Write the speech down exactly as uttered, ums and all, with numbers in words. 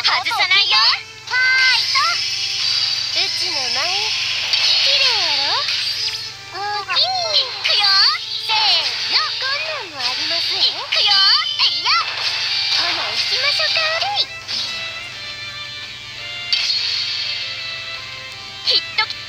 外さないよ。ファイト。うちの舞綺麗やろ。おおきにいくよ。せーの。こんなんもありますよ。いくよ。えいや。ほな行きましょうか。ヒット